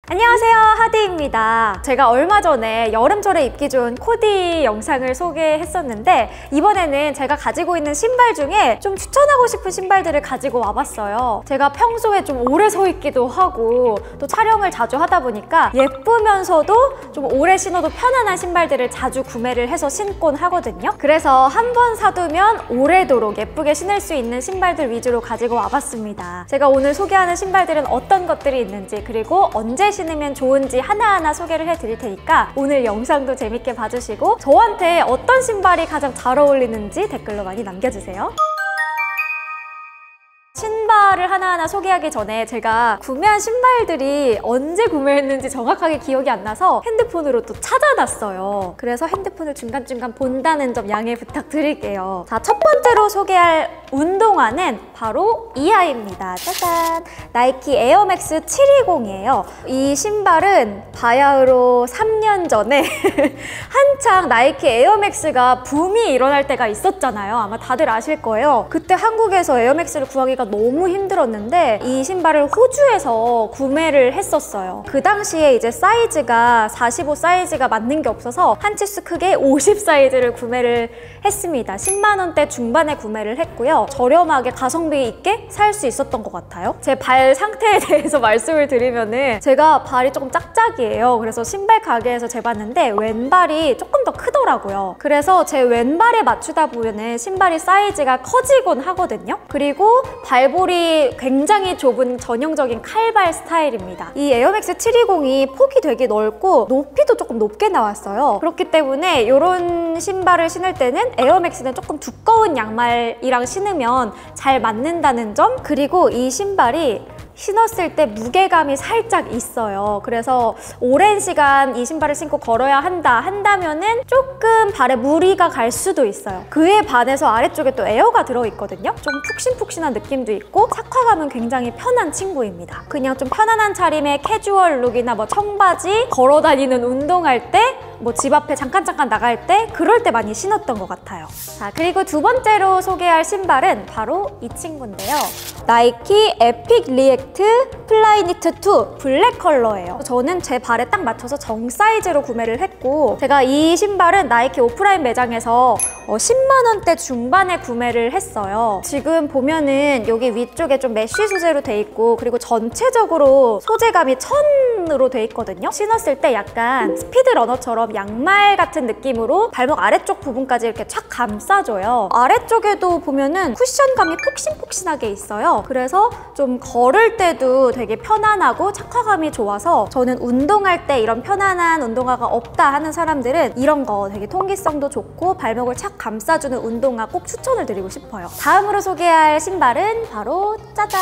안녕하세요, 하디입니다. 제가 얼마 전에 여름철에 입기 좋은 코디 영상을 소개했었는데 이번에는 제가 가지고 있는 신발 중에 좀 추천하고 싶은 신발들을 가지고 와봤어요. 제가 평소에 좀 오래 서 있기도 하고 또 촬영을 자주 하다 보니까 예쁘면서도 좀 오래 신어도 편안한 신발들을 자주 구매를 해서 신곤 하거든요. 그래서 한 번 사두면 오래도록 예쁘게 신을 수 있는 신발들 위주로 가지고 와봤습니다. 제가 오늘 소개하는 신발들은 어떤 것들이 있는지 그리고 언제 신으면 좋은지 하나하나 소개를 해드릴 테니까 오늘 영상도 재밌게 봐주시고 저한테 어떤 신발이 가장 잘 어울리는지 댓글로 많이 남겨주세요. 신발을 하나하나 소개하기 전에 제가 구매한 신발들이 언제 구매했는지 정확하게 기억이 안 나서 핸드폰으로 또 찾아놨어요. 그래서 핸드폰을 중간중간 본다는 점 양해 부탁드릴게요. 자, 첫 번째로 소개할 운동화는 바로 이하입니다. 짜잔! 나이키 에어맥스 720이에요. 이 신발은 바야흐로 3년 전에 한창 나이키 에어맥스가 붐이 일어날 때가 있었잖아요. 아마 다들 아실 거예요. 그때 한국에서 에어맥스를 구하기가 너무 힘들었는데 이 신발을 호주에서 구매를 했었어요. 그 당시에 이제 사이즈가 45 사이즈가 맞는 게 없어서 한 치수 크게 50 사이즈를 구매를 했습니다. 10만 원대 중반에 구매를 했고요. 저렴하게 가성비 있게 살 수 있었던 것 같아요. 제 발 상태에 대해서 말씀을 드리면은 제가 발이 조금 짝짝이에요. 그래서 신발 가게에서 재봤는데 왼발이 조금 더 크더라고요. 그래서 제 왼발에 맞추다 보면은 신발이 사이즈가 커지곤 하거든요. 그리고 발볼이 굉장히 좁은 전형적인 칼발 스타일입니다. 이 에어맥스 720이 폭이 되게 넓고 높이도 조금 높게 나왔어요. 그렇기 때문에 이런 신발을 신을 때는 에어맥스는 조금 두꺼운 양말이랑 신으면 잘 맞는다는 점, 그리고 이 신발이 신었을 때 무게감이 살짝 있어요. 그래서 오랜 시간 이 신발을 신고 걸어야 한다면은 조금 발에 무리가 갈 수도 있어요. 그에 반해서 아래쪽에 또 에어가 들어있거든요. 좀 푹신푹신한 느낌도 있고 착화감은 굉장히 편한 친구입니다. 그냥 좀 편안한 차림의 캐주얼 룩이나 뭐 청바지, 걸어다니는 운동할 때 뭐 집 앞에 잠깐 나갈 때 그럴 때 많이 신었던 것 같아요. 자, 그리고 두 번째로 소개할 신발은 바로 이 친구인데요. 나이키 에픽 리액트 플라이니트 2 블랙 컬러예요. 저는 제 발에 딱 맞춰서 정 사이즈로 구매를 했고 제가 이 신발은 나이키 오프라인 매장에서 10만 원대 중반에 구매를 했어요. 지금 보면은 여기 위쪽에 좀 메쉬 소재로 돼 있고 그리고 전체적으로 소재감이 천으로 돼 있거든요. 신었을 때 약간 스피드러너처럼 양말 같은 느낌으로 발목 아래쪽 부분까지 이렇게 촥 감싸줘요. 아래쪽에도 보면은 쿠션감이 폭신폭신하게 있어요. 그래서 좀 걸을 때도 되게 편안하고 착화감이 좋아서 저는 운동할 때 이런 편안한 운동화가 없다 하는 사람들은 이런 거 되게 통기성도 좋고 발목을 착 감싸주는 운동화 꼭 추천을 드리고 싶어요. 다음으로 소개할 신발은 바로 짜잔!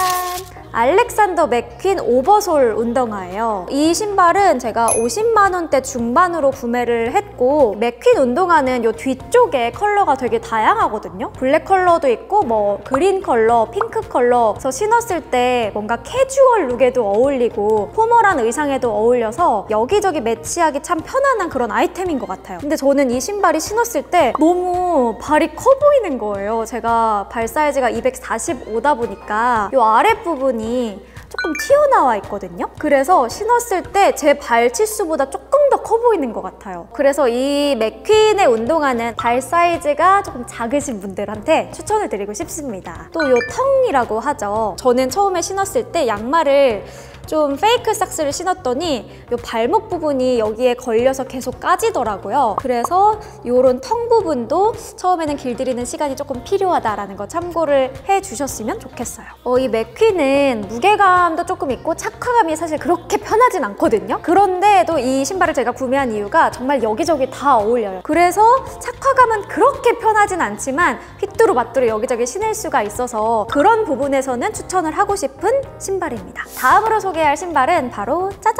알렉산더 맥퀸 오버솔 운동화예요. 이 신발은 제가 50만 원대 중반으로 구매를 했고 맥퀸 운동화는 이 뒤쪽에 컬러가 되게 다양하거든요. 블랙 컬러도 있고 뭐 그린 컬러, 핑크 컬러. 그래서 신었을 때 뭔가 캐주얼 룩에도 어울리고 포멀한 의상에도 어울려서 여기저기 매치하기 참 편안한 그런 아이템인 것 같아요. 근데 저는 이 신발이 신었을 때 너무 발이 커 보이는 거예요. 제가 발 사이즈가 245다 보니까 이 아랫부분이 조금 튀어나와 있거든요. 그래서 신었을 때 제 발 치수보다 조금 더 커 보이는 것 같아요. 그래서 이 맥퀸의 운동화는 발 사이즈가 조금 작으신 분들한테 추천을 드리고 싶습니다. 또 이 텅이라고 하죠. 저는 처음에 신었을 때 양말을 좀 페이크 삭스를 신었더니 이 발목 부분이 여기에 걸려서 계속 까지더라고요. 그래서 이런 텅 부분도 처음에는 길들이는 시간이 조금 필요하다라는 거 참고를 해주셨으면 좋겠어요. 이 맥퀸은 무게감도 조금 있고 착화감이 사실 그렇게 편하진 않거든요. 그런데도 이 신발을 제가 구매한 이유가 정말 여기저기 다 어울려요. 그래서 착화감은 그렇게 편하진 않지만 휘뚜루마뚜루 여기저기 신을 수가 있어서 그런 부분에서는 추천을 하고 싶은 신발입니다. 다음으로 소개할 신발은 바로 짜잔!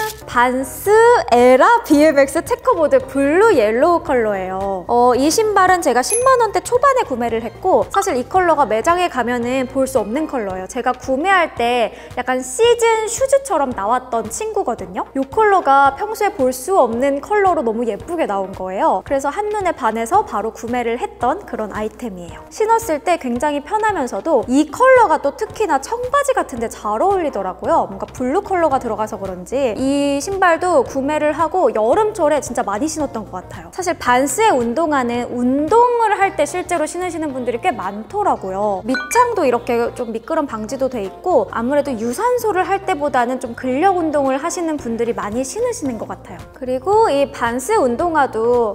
반스 에라 BMX 체커보드 블루 옐로우 컬러예요. 이 신발은 제가 10만 원대 초반에 구매를 했고 사실 이 컬러가 매장에 가면은 볼 수 없는 컬러예요. 제가 구매할 때 약간 시즌 슈즈처럼 나왔던 친구거든요. 이 컬러가 평소에 볼 볼 수 없는 컬러로 너무 예쁘게 나온 거예요. 그래서 한눈에 반해서 바로 구매를 했던 그런 아이템이에요. 신었을 때 굉장히 편하면서도 이 컬러가 또 특히나 청바지 같은데 잘 어울리더라고요. 뭔가 블루 컬러가 들어가서 그런지 이 신발도 구매를 하고 여름철에 진짜 많이 신었던 것 같아요. 사실 반스의 운동화는 운동을 할 때 실제로 신으시는 분들이 꽤 많더라고요. 밑창도 이렇게 좀 미끄럼 방지도 돼 있고 아무래도 유산소를 할 때보다는 좀 근력 운동을 하시는 분들이 많이 신으시는 것 같아요. 그리고 이 반스 운동화도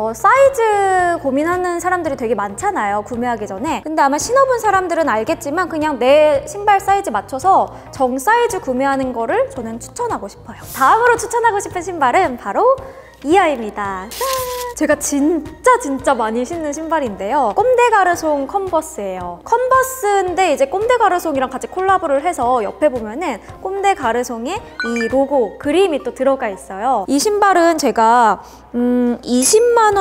사이즈 고민하는 사람들이 되게 많잖아요, 구매하기 전에. 근데 아마 신어본 사람들은 알겠지만 그냥 내 신발 사이즈 맞춰서 정 사이즈 구매하는 거를 저는 추천하고 싶어요. 다음으로 추천하고 싶은 신발은 바로 이 아이입니다. 제가 진짜 많이 신는 신발인데요. 꼼데 가르송 컨버스예요. 컨버스인데 이제 꼼데 가르송이랑 같이 콜라보를 해서 옆에 보면은 꼼데 가르송의 이 로고 그림이 또 들어가 있어요. 이 신발은 제가 20만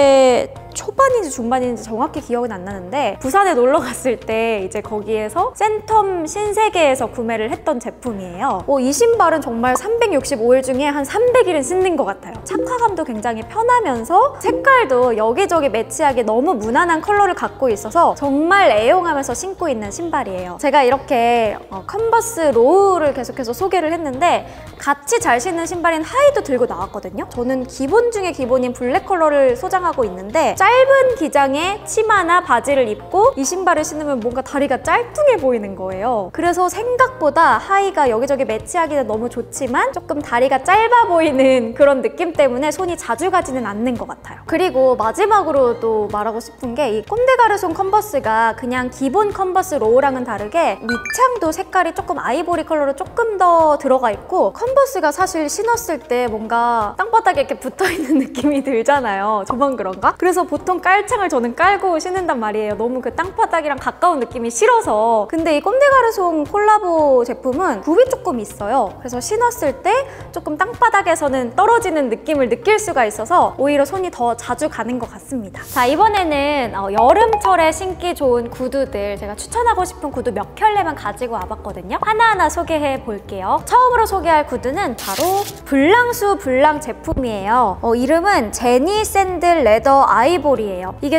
원대 초반인지 중반인지 정확히 기억은 안 나는데 부산에 놀러 갔을 때 이제 거기에서 센텀 신세계에서 구매를 했던 제품이에요. 이 신발은 정말 365일 중에 한 300일은 신는 것 같아요. 착화감도 굉장히 편하면서 색깔도 여기저기 매치하기 너무 무난한 컬러를 갖고 있어서 정말 애용하면서 신고 있는 신발이에요. 제가 이렇게 컨버스 로우를 계속해서 소개를 했는데 같이 잘 신는 신발인 하이도 들고 나왔거든요. 저는 기본 중에 기본인 블랙 컬러를 소장하고 있는데 짧은 기장에 치마나 바지를 입고 이 신발을 신으면 뭔가 다리가 짤뚱해 보이는 거예요. 그래서 생각보다 하이가 여기저기 매치하기는 너무 좋지만 조금 다리가 짧아 보이는 그런 느낌 때문에 손이 자주 가지는 않는 것 같아요. 그리고 마지막으로 또 말하고 싶은 게 이 꼼데 가르송 컨버스가 그냥 기본 컨버스 로우랑은 다르게 밑창도 색깔이 조금 아이보리 컬러로 조금 더 들어가 있고 컨버스가 사실 신었을 때 뭔가 땅바닥에 이렇게 붙어있는 느낌이 들잖아요. 저만 그런가? 그래서 보통 깔창을 저는 깔고 신는단 말이에요. 너무 그 땅바닥이랑 가까운 느낌이 싫어서. 근데 이 꼼데 가르송 콜라보 제품은 굽이 조금 있어요. 그래서 신었을 때 조금 땅바닥에서는 떨어지는 느낌을 느낄 수가 있어서 오히려 손이 더 자주 가는 것 같습니다. 자, 이번에는 여름철에 신기 좋은 구두들, 제가 추천하고 싶은 구두 몇 켤레만 가지고 와봤거든요. 하나하나 소개해 볼게요. 처음으로 소개할 구두는 바로 블랑수 블랑 제품이에요. 이름은 제니 샌들 레더 아이보리예요. 이게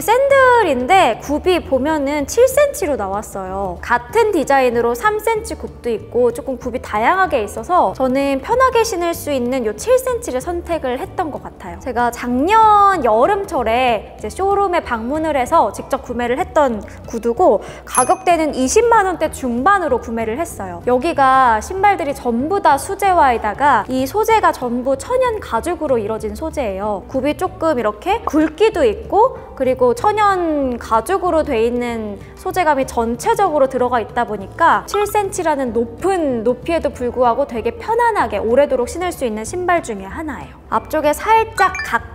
샌들인데 굽이 보면은 7cm로 나왔어요. 같은 디자인으로 3cm 굽도 있고 조금 굽이 다양하게 있어서 저는 편하게 신을 수 있는 이 7cm를 선택을 했던 것 같아요. 제가 작년 여름철에 이제 쇼룸에 방문을 해서 직접 구매를 했던 구두고 가격대는 20만 원대 중반으로 구매를 했어요. 여기가 신발들이 전부 다 수제화에다가 이 소재가 전부 천연 가죽으로 이루어진 소재예요. 굽이 조금 이렇게 굵기도 있고 그리고 천연 가죽으로 돼 있는 소재감이 전체적으로 들어가 있다 보니까 7cm라는 높은 높이에도 불구하고 되게 편안하게 오래도록 신을 수 있는 신발 중에 하나예요. 앞쪽에 살짝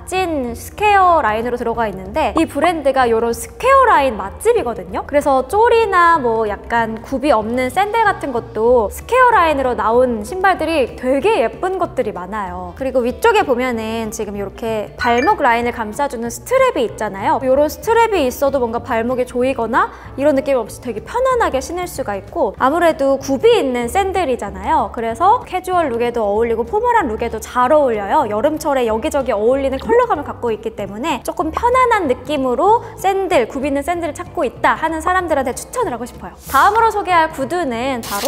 각진 스퀘어 라인으로 들어가 있는데 이 브랜드가 이런 스퀘어 라인 맛집이거든요. 그래서 쫄이나 뭐 약간 굽이 없는 샌들 같은 것도 스퀘어 라인으로 나온 신발들이 되게 예쁜 것들이 많아요. 그리고 위쪽에 보면은 지금 이렇게 발목 라인을 감싸주는 스트랩이 있잖아요. 이런 스트랩이 있어도 뭔가 발목에 조이거나 이런 느낌 없이 되게 편안하게 신을 수가 있고 아무래도 굽이 있는 샌들이잖아요. 그래서 캐주얼 룩에도 어울리고 포멀한 룩에도 잘 어울려요. 여름철에 여기저기 어울리는 컬러감을 갖고 있기 때문에 조금 편안한 느낌으로 샌들, 굽 있는 샌들을 찾고 있다 하는 사람들한테 추천을 하고 싶어요. 다음으로 소개할 구두는 바로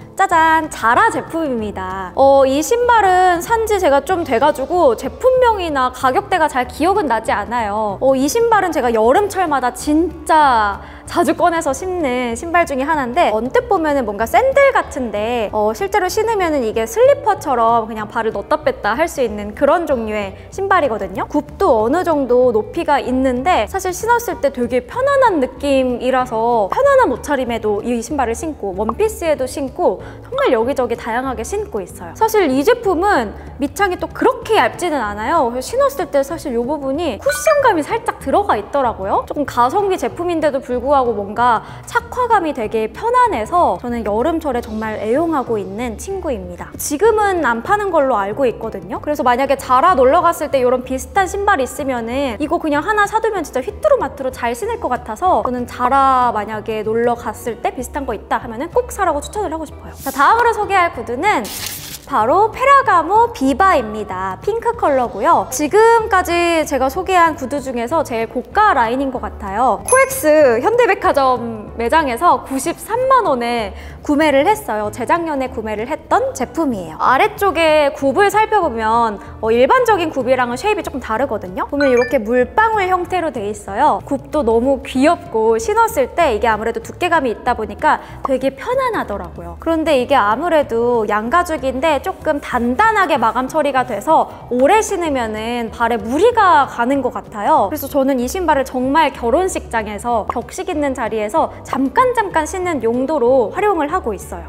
짜잔! 자라 제품입니다. 이 신발은 산지 제가 좀 돼가지고 제품명이나 가격대가 잘 기억은 나지 않아요. 이 신발은 제가 여름철마다 진짜 자주 꺼내서 신는 신발 중에 하나인데 언뜻 보면은 뭔가 샌들 같은데 실제로 신으면은 이게 슬리퍼처럼 그냥 발을 넣었다 뺐다 할 수 있는 그런 종류의 신발이거든요. 굽도 어느 정도 높이가 있는데 사실 신었을 때 되게 편안한 느낌이라서 편안한 옷차림에도 이 신발을 신고 원피스에도 신고 정말 여기저기 다양하게 신고 있어요. 사실 이 제품은 밑창이 또 그렇게 얇지는 않아요. 그래서 신었을 때 사실 이 부분이 쿠션감이 살짝 들어가 있더라고요. 조금 가성비 제품인데도 불구하고 뭔가 착화감이 되게 편안해서 저는 여름철에 정말 애용하고 있는 친구입니다. 지금은 안 파는 걸로 알고 있거든요. 그래서 만약에 자라 놀러 갔을 때 이런 비슷한 신발이 있으면은 이거 그냥 하나 사두면 진짜 휘뚜루마뚜루 잘 신을 것 같아서 저는 자라 만약에 놀러 갔을 때 비슷한 거 있다 하면은 꼭 사라고 추천을 하고 싶어요. 자, 다음으로 소개할 구두는 바로 페라가모 비바입니다. 핑크 컬러고요. 지금까지 제가 소개한 구두 중에서 제일 고가 라인인 것 같아요. 코엑스 현대백화점 매장에서 93만 원에 구매를 했어요. 재작년에 구매를 했던 제품이에요. 아래쪽에 굽을 살펴보면 일반적인 굽이랑은 쉐입이 조금 다르거든요. 보면 이렇게 물방울 형태로 돼 있어요. 굽도 너무 귀엽고 신었을 때 이게 아무래도 두께감이 있다 보니까 되게 편안하더라고요. 그런데 이게 아무래도 양가죽인데 조금 단단하게 마감 처리가 돼서 오래 신으면은 발에 무리가 가는 것 같아요. 그래서 저는 이 신발을 정말 결혼식장에서 격식 있는 자리에서 잠깐 신는 용도로 활용을 하고 있어요.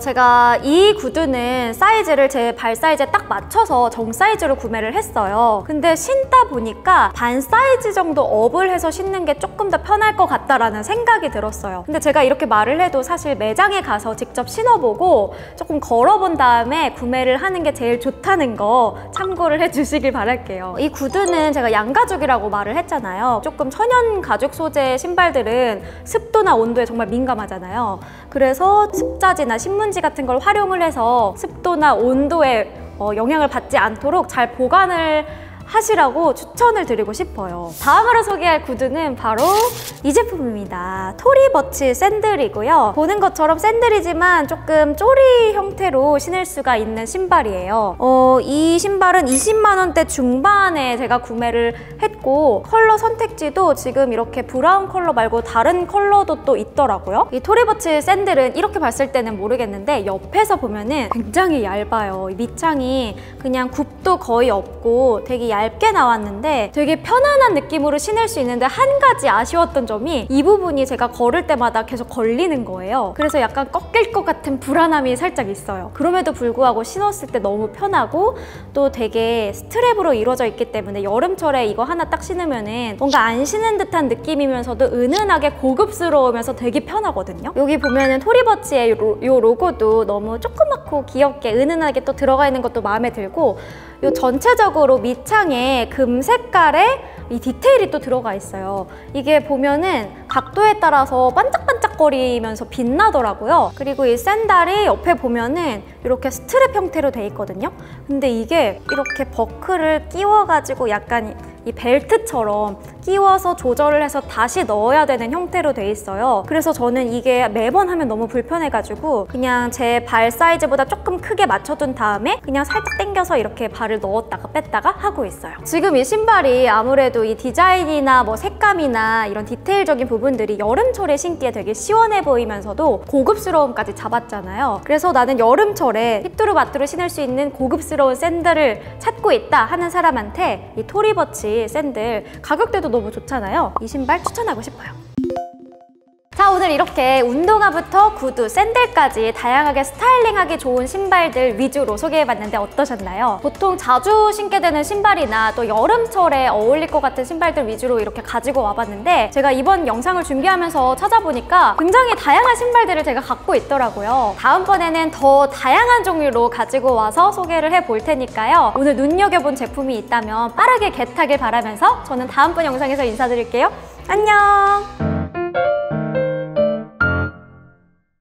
제가 이 구두는 사이즈를 제 발 사이즈에 딱 맞춰서 정 사이즈로 구매를 했어요. 근데 신다 보니까 반 사이즈 정도 업을 해서 신는 게 조금 더 편할 것 같다라는 생각이 들었어요. 근데 제가 이렇게 말을 해도 사실 매장에 가서 직접 신어보고 조금 걸어본 다음에 구매를 하는 게 제일 좋다는 거 참고를 해주시길 바랄게요. 이 구두는 제가 양가죽이라고 말을 했잖아요. 조금 천연 가죽 소재 신발들은 습도나 온도에 정말 민감하잖아요. 그래서 습자지나 신문지 같은 걸 활용을 해서 습도나 온도에 영향을 받지 않도록 잘 보관을 하시라고 추천을 드리고 싶어요. 다음으로 소개할 구두는 바로 이 제품입니다. 토리버치 샌들이고요. 보는 것처럼 샌들이지만 조금 쪼리 형태로 신을 수가 있는 신발이에요. 이 신발은 20만 원대 중반에 제가 구매를 했고 컬러 선택지도 지금 이렇게 브라운 컬러 말고 다른 컬러도 또 있더라고요. 이 토리버치 샌들은 이렇게 봤을 때는 모르겠는데 옆에서 보면은 굉장히 얇아요. 이 밑창이 그냥 굽도 거의 없고 되게 얇게 나왔는데 되게 편안한 느낌으로 신을 수 있는데 한 가지 아쉬웠던 점이 이 부분이 제가 걸을 때마다 계속 걸리는 거예요. 그래서 약간 꺾일 것 같은 불안함이 살짝 있어요. 그럼에도 불구하고 신었을 때 너무 편하고 또 되게 스트랩으로 이루어져 있기 때문에 여름철에 이거 하나 딱 신으면은 뭔가 안 신은 듯한 느낌이면서도 은은하게 고급스러우면서 되게 편하거든요. 여기 보면은 토리버치의 요 로고도 너무 조그맣고 귀엽게 은은하게 또 들어가 있는 것도 마음에 들고 요 전체적으로 밑창에 금 색깔의 이 디테일이 또 들어가 있어요. 이게 보면은 각도에 따라서 반짝반짝거리면서 빛나더라고요. 그리고 이 샌들이 옆에 보면은 이렇게 스트랩 형태로 돼 있거든요. 근데 이게 이렇게 버클을 끼워가지고 약간 이 벨트처럼 끼워서 조절을 해서 다시 넣어야 되는 형태로 돼 있어요. 그래서 저는 이게 매번 하면 너무 불편해가지고 그냥 제 발 사이즈보다 조금 크게 맞춰둔 다음에 그냥 살짝 당겨서 이렇게 발을 넣었다가 뺐다가 하고 있어요. 지금 이 신발이 아무래도 이 디자인이나 뭐 색감이나 이런 디테일적인 부분들이 여름철에 신기에 되게 시원해 보이면서도 고급스러움까지 잡았잖아요. 그래서 나는 여름철에 휘뚜루마뚜루 신을 수 있는 고급스러운 샌들을 찾고 있다 하는 사람한테 이 토리버치 샌들 가격대도 너무 좋잖아요. 이 신발 추천하고 싶어요. 자, 오늘 이렇게 운동화부터 구두, 샌들까지 다양하게 스타일링하기 좋은 신발들 위주로 소개해봤는데 어떠셨나요? 보통 자주 신게 되는 신발이나 또 여름철에 어울릴 것 같은 신발들 위주로 이렇게 가지고 와봤는데 제가 이번 영상을 준비하면서 찾아보니까 굉장히 다양한 신발들을 제가 갖고 있더라고요. 다음번에는 더 다양한 종류로 가지고 와서 소개를 해볼 테니까요. 오늘 눈여겨본 제품이 있다면 빠르게 겟하길 바라면서 저는 다음번 영상에서 인사드릴게요. 안녕!